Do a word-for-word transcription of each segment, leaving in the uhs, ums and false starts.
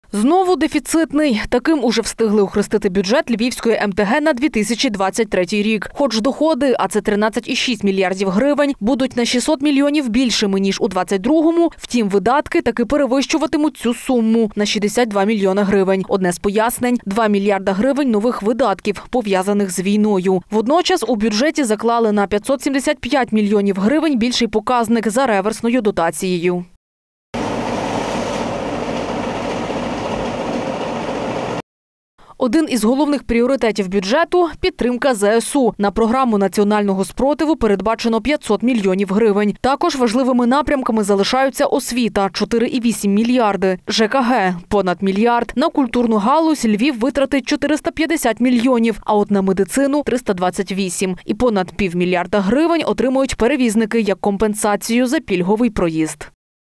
Знову дефіцитний. Таким уже встигли охрестити бюджет Львівської ем те ге на дві тисячі двадцять третій рік. Хоч доходи, а це тринадцять цілих шість мільярдів гривень, будуть на шістсот мільйонів більшими, ніж у двадцять другому, втім видатки таки перевищуватимуть цю суму на шістдесят два мільйони гривень. Одне з пояснень – два мільярда гривень нових видатків, пов'язаних з війною. Водночас у бюджеті заклали на п'ятсот сімдесят п'ять мільйонів гривень більший показник за реверсною дотацією. Один із головних пріоритетів бюджету – підтримка зе ес у. На програму національного спротиву передбачено п'ятсот мільйонів гривень. Також важливими напрямками залишаються освіта – чотири цілих вісім мільярди, же ка ге – понад мільярд. На культурну галузь Львів витратить чотириста п'ятдесят мільйонів, а от на медицину – триста двадцять вісім. І понад півмільярда гривень отримують перевізники як компенсацію за пільговий проїзд.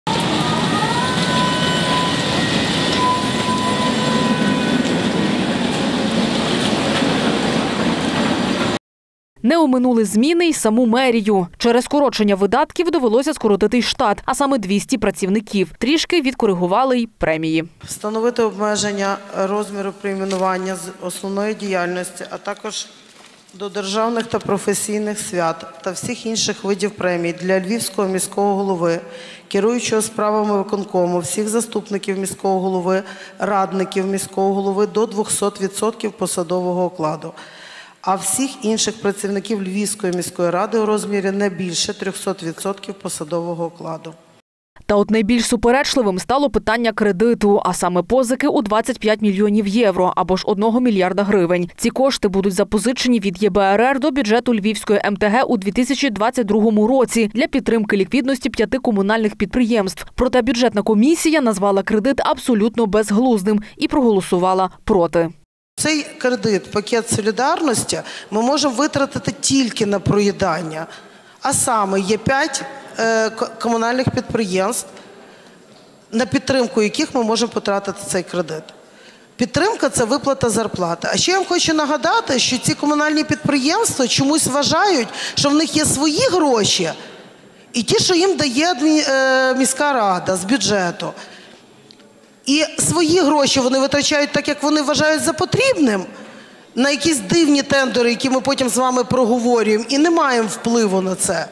Не оминули зміни й саму мерію. Через скорочення видатків довелося скоротити й штат, а саме двісті працівників. Трішки відкоригували й премії. Встановити обмеження розміру преміювання з основної діяльності, а також до державних та професійних свят та всіх інших видів премій для Львівського міського голови, керуючого справами виконкому, всіх заступників міського голови, радників міського голови до двохсот відсотків посадового окладу. А всіх інших працівників Львівської міської ради у розмірі не більше трьохсот відсотків посадового окладу. Та от найбільш суперечливим стало питання кредиту, а саме позики у двадцять п'ять мільйонів євро або ж одного мільярда гривень. Ці кошти будуть запозичені від є бе ер ер до бюджету Львівської ем те ге у дві тисячі двадцять другому році для підтримки ліквідності п'яти комунальних підприємств. Проте бюджетна комісія назвала кредит абсолютно безглуздим і проголосувала проти. Цей кредит, пакет солідарності, ми можемо витратити тільки на проїдання. А саме є п'ять е, комунальних підприємств, на підтримку яких ми можемо потратити цей кредит. Підтримка – це виплата зарплати. А ще я вам хочу нагадати, що ці комунальні підприємства чомусь вважають, що в них є свої гроші і ті, що їм дає е, міська рада з бюджету. І свої гроші вони витрачають так, як вони вважають за потрібним, на якісь дивні тендери, які ми потім з вами проговорюємо, і не маємо впливу на це.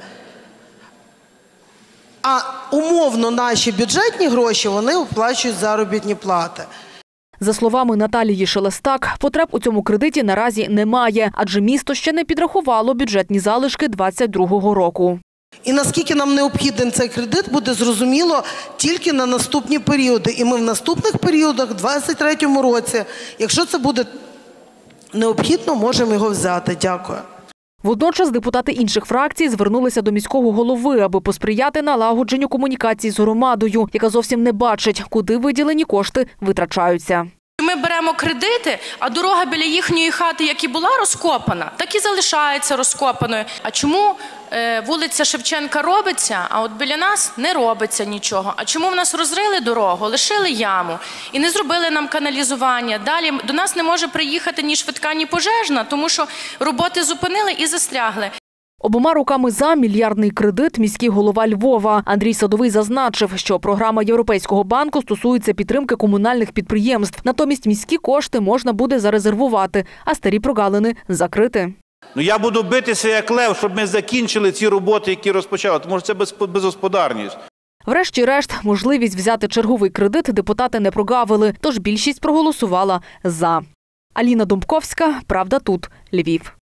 А умовно наші бюджетні гроші, вони оплачують заробітні плати. За словами Наталії Шелестак, потреб у цьому кредиті наразі немає, адже місто ще не підрахувало бюджетні залишки двадцять другого року. І наскільки нам необхідний цей кредит, буде зрозуміло тільки на наступні періоди. І ми в наступних періодах, в двадцять третьому році, якщо це буде необхідно, можемо його взяти. Дякую. Водночас депутати інших фракцій звернулися до міського голови, аби посприяти налагодженню комунікацій з громадою, яка зовсім не бачить, куди виділені кошти витрачаються. Ми беремо кредити, а дорога біля їхньої хати, як і була розкопана, так і залишається розкопаною. А чому е, вулиця Шевченка робиться, а от біля нас не робиться нічого? А чому в нас розрили дорогу, лишили яму і не зробили нам каналізування? Далі до нас не може приїхати ні швидка, ні пожежна, тому що роботи зупинили і застрягли. Обома руками за мільярдний кредит міський голова Львова Андрій Садовий зазначив, що програма Європейського банку стосується підтримки комунальних підприємств. Натомість міські кошти можна буде зарезервувати, а старі прогалини закрити. Ну, я буду битися як лев, щоб ми закінчили ці роботи, які розпочали, тому що це без, безгосподарність. Врешті-решт, можливість взяти черговий кредит депутати не прогавили, тож більшість проголосувала «за». Аліна Домбковська, «Правда тут», Львів.